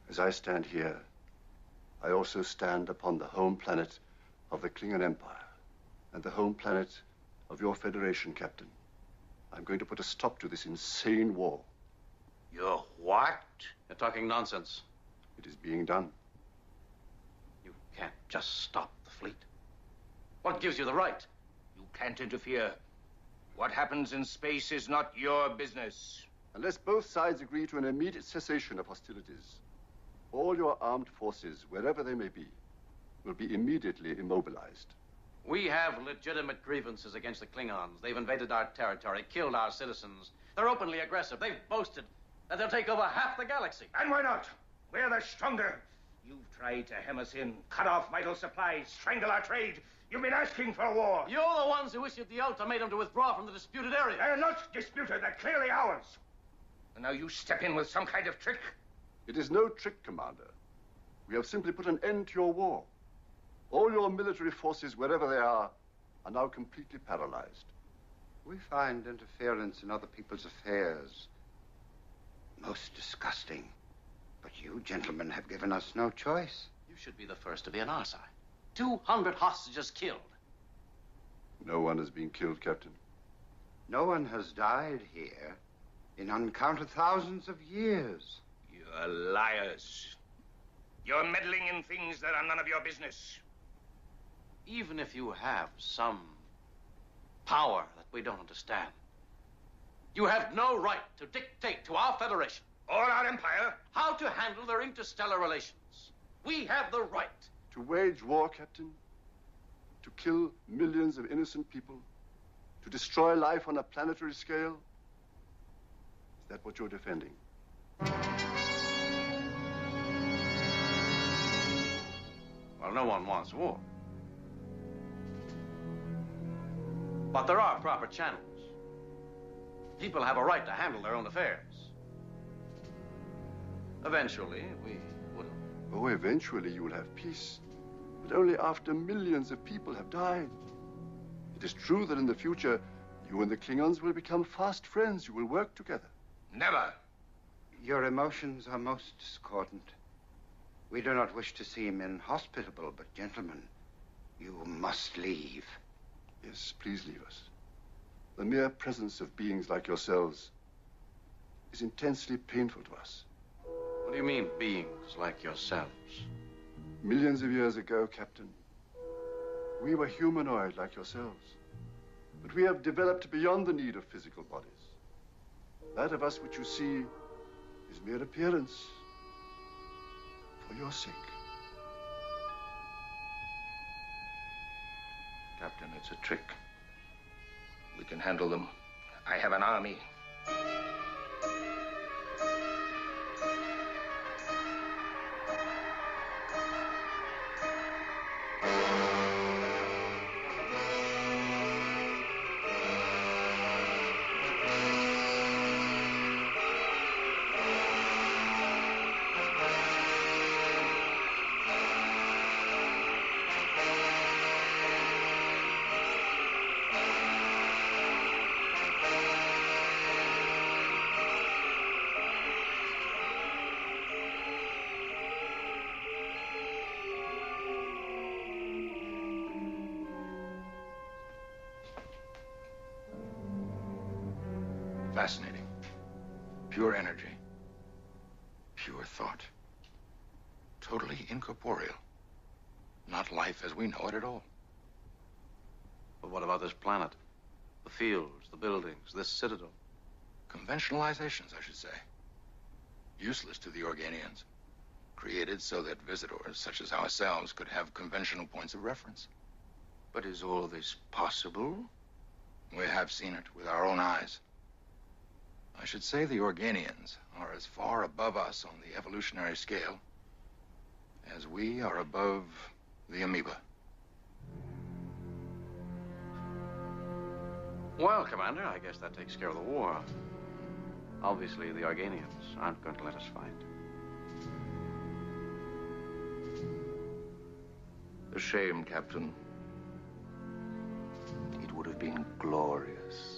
As I stand here, I also stand upon the home planet of the Klingon Empire and the home planet of your Federation, Captain. I'm going to put a stop to this insane war. You're what? You're talking nonsense. It is being done. You can't just stop the fleet. What gives you the right? You can't interfere. What happens in space is not your business. Unless both sides agree to an immediate cessation of hostilities, all your armed forces, wherever they may be, will be immediately immobilized. We have legitimate grievances against the Klingons. They've invaded our territory, killed our citizens. They're openly aggressive. They've boasted that they'll take over half the galaxy. And why not? We're the stronger. You've tried to hem us in, cut off vital supplies, strangle our trade. You've been asking for war. You're the ones who issued the ultimatum to withdraw from the disputed area. They're not disputed. They're clearly ours. And now you step in with some kind of trick? It is no trick, Commander. We have simply put an end to your war. All your military forces, wherever they are now completely paralyzed. We find interference in other people's affairs most disgusting. But you gentlemen have given us no choice. You should be the first to be on our side. 200 hostages killed. No one has been killed, Captain. No one has died here in uncounted thousands of years. You're liars. You're meddling in things that are none of your business. Even if you have some power that we don't understand, you have no right to dictate to our Federation or our Empire how to handle their interstellar relations. We have the right to wage war, Captain, to kill millions of innocent people, to destroy life on a planetary scale. Is that what you're defending? Well, no one wants war. But there are proper channels. People have a right to handle their own affairs. Eventually, we will. Oh, eventually you will have peace. But only after millions of people have died. It is true that in the future, you and the Klingons will become fast friends. You will work together. Never. Your emotions are most discordant. We do not wish to seem inhospitable, but gentlemen, you must leave. Yes, please leave us. The mere presence of beings like yourselves is intensely painful to us. What do you mean, beings like yourselves? Millions of years ago, Captain, we were humanoid like yourselves. But we have developed beyond the need of physical bodies. That of us which you see is mere appearance for your sake. Captain, it's a trick. We can handle them. I have an army. Fascinating. Pure energy. Pure thought. Totally incorporeal. Not life as we know it at all. But what about this planet? The fields, the buildings, this citadel? Conventionalizations, I should say. Useless to the Organians. Created so that visitors, such as ourselves, could have conventional points of reference. But is all this possible? We have seen it with our own eyes. I should say the Organians are as far above us on the evolutionary scale as we are above the amoeba. Well, Commander, I guess that takes care of the war. Obviously, the Organians aren't going to let us fight. A shame, Captain. It would have been glorious.